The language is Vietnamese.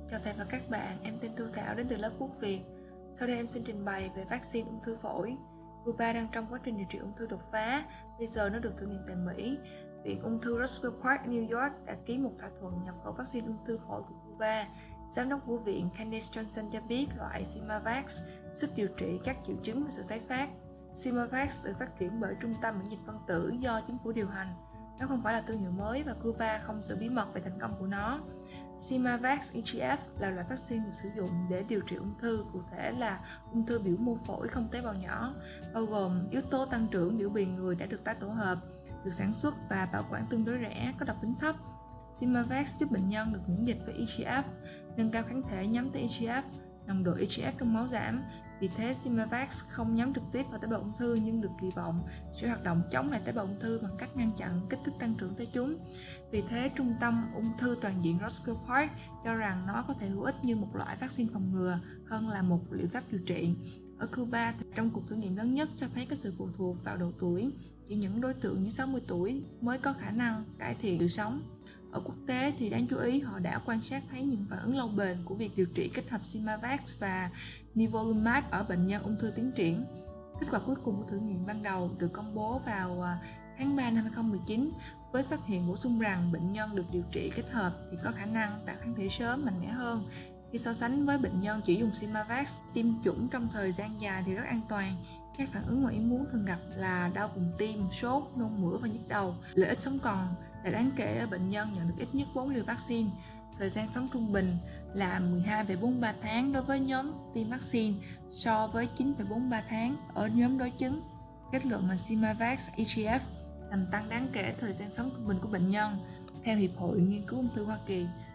Chào thầy và các bạn, em tên Thu Thảo đến từ lớp Quốc Việt. Sau đây em xin trình bày về vaccine ung thư phổi. Cuba đang trong quá trình điều trị ung thư đột phá, bây giờ nó được thử nghiệm tại Mỹ. Viện ung thư Roswell Park, New York đã ký một thỏa thuận nhập khẩu vaccine ung thư phổi của Cuba. Giám đốc của viện Candice Johnson cho biết loại Simavax giúp điều trị các triệu chứng và sự tái phát. Simavax được phát triển bởi Trung tâm Miễn dịch phân tử do chính phủ điều hành. Nó không phải là thương hiệu mới và Cuba không giữ bí mật về thành công của nó. Simavax EGF là loại vaccine được sử dụng để điều trị ung thư, cụ thể là ung thư biểu mô phổi không tế bào nhỏ, bao gồm yếu tố tăng trưởng biểu bì người đã được tái tổ hợp, được sản xuất và bảo quản tương đối rẻ, có độc tính thấp. Simavax giúp bệnh nhân được miễn dịch với EGF, nâng cao kháng thể nhắm tới EGF, nồng độ EGF trong máu giảm. Vì thế, Simavax không nhắm trực tiếp vào tế bào ung thư nhưng được kỳ vọng sẽ hoạt động chống lại tế bào ung thư bằng cách ngăn chặn kích thích tăng trưởng tới chúng. Vì thế, Trung tâm Ung thư Toàn diện Roswell Park cho rằng nó có thể hữu ích như một loại vaccine phòng ngừa hơn là một liệu pháp điều trị. Ở Cuba, trong cuộc thử nghiệm lớn nhất cho thấy có sự phụ thuộc vào độ tuổi, chỉ những đối tượng dưới 60 tuổi mới có khả năng cải thiện sự sống. Ở quốc tế thì đáng chú ý họ đã quan sát thấy những phản ứng lâu bền của việc điều trị kết hợp Simavax và Nivolumab ở bệnh nhân ung thư tiến triển. Kết quả cuối cùng của thử nghiệm ban đầu được công bố vào tháng 3 năm 2019 với phát hiện bổ sung rằng bệnh nhân được điều trị kết hợp thì có khả năng tạo kháng thể sớm mạnh mẽ hơn. Khi so sánh với bệnh nhân chỉ dùng Simavax, tiêm chủng trong thời gian dài thì rất an toàn. Các phản ứng ngoài ý muốn thường gặp là đau vùng tim, sốt, nôn mửa và nhức đầu. Lợi ích sống còn là đáng kể ở bệnh nhân nhận được ít nhất 4 liều vaccine. Thời gian sống trung bình là 12,43 tháng đối với nhóm tiêm vaccine so với 9,43 tháng ở nhóm đối chứng. Kết luận là Simavax EGF làm tăng đáng kể thời gian sống trung bình của bệnh nhân. Theo Hiệp hội Nghiên cứu ung thư Hoa Kỳ,